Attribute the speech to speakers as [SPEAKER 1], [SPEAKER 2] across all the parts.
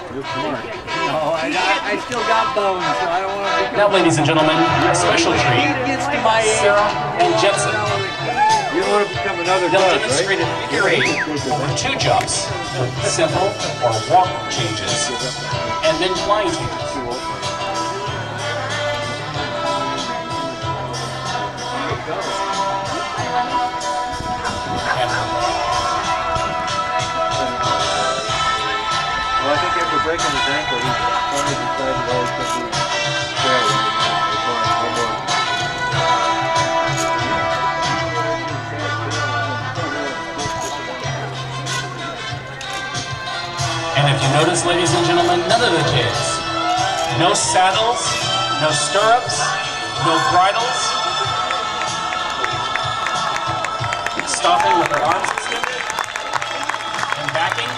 [SPEAKER 1] No, I still got bones, so I don't want to become...
[SPEAKER 2] Now, ladies and gentlemen, a special treat. Sarah and Jetson.
[SPEAKER 1] You don't want to become another
[SPEAKER 2] They'll
[SPEAKER 1] buzz,
[SPEAKER 2] demonstrate
[SPEAKER 1] right?
[SPEAKER 2] a figure eight over 2 jumps with simple or walk changes, and then flying changes.
[SPEAKER 1] Well, I think after breaking his ankle, he finally decided that he's going to be fair.
[SPEAKER 2] And if you notice, ladies and gentlemen, none of the kids, no saddles, no stirrups, no bridles, stopping with their arms extended and backing.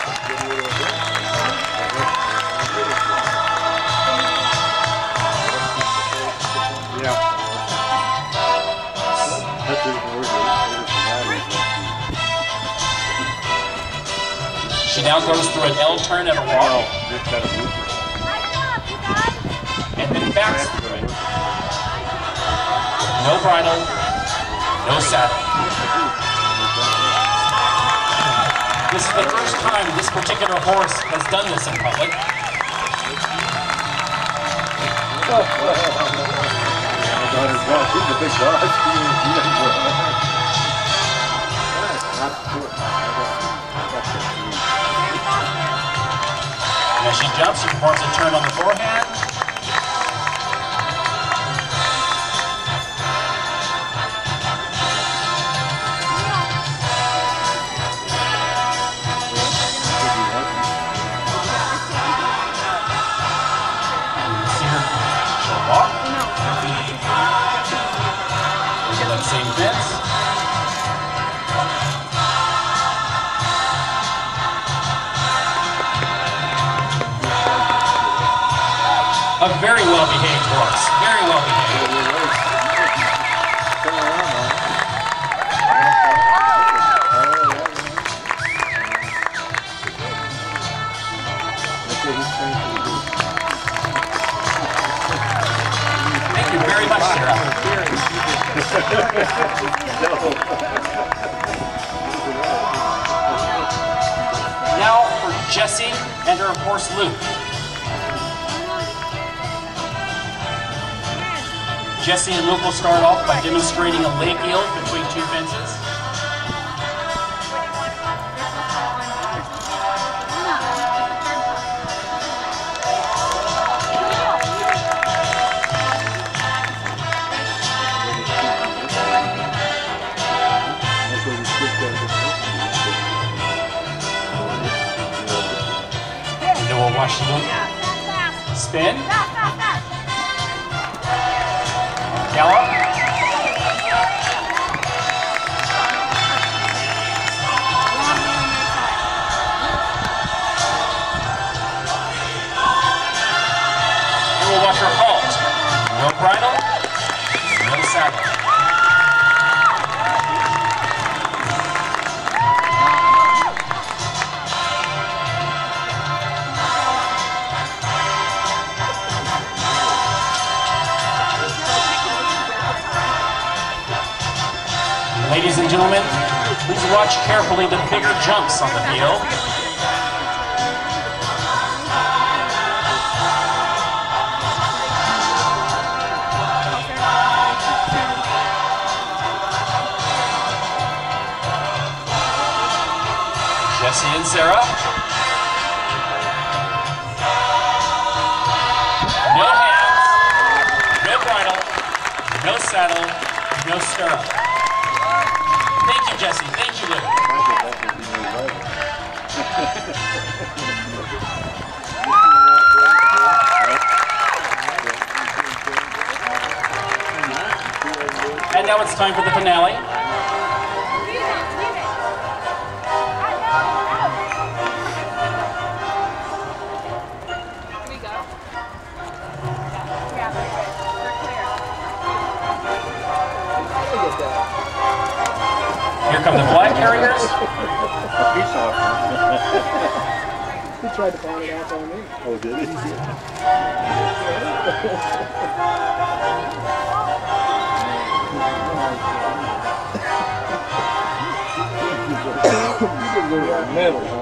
[SPEAKER 2] She now goes through an L turn and a walk, and then backs through it. No bridle, no saddle. This is the first time this particular horse has done this in public.
[SPEAKER 1] She's a big boss.
[SPEAKER 2] And as she jumps, she performs a turn on the forehand. See her, she'll walk. Into that same fence. A very well-behaved horse. Very well-behaved. Thank you very much, Sarah. Now for Jessie and her horse Luke. Jessie and Luke will start off by demonstrating a leg yield between 2 fences. And then we'll watch Luke spin. Gallop. And we'll watch her halt. No bridle, no saddle. Ladies and gentlemen, please watch carefully the bigger jumps on the field. Jessie and Sarah. No hands, no bridle, no saddle, no stirrup. Thank you, Jessie. Thank you, Luke. And now it's time for the finale. Here come the flag carriers.
[SPEAKER 1] A peace offering. He tried to find it out on me. Oh, did he? Metal, man.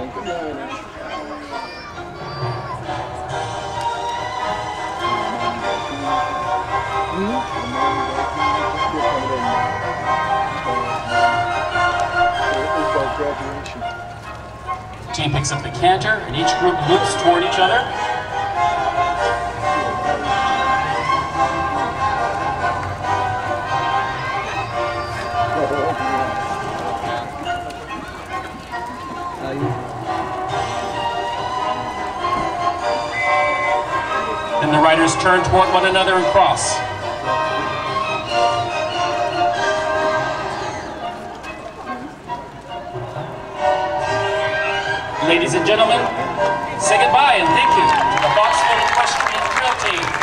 [SPEAKER 2] Team picks up the canter, and each group loops toward each other. Then the riders turn toward one another and cross. Ladies and gentlemen, say goodbye and thank you to the Foxville Equestrian Trail Team.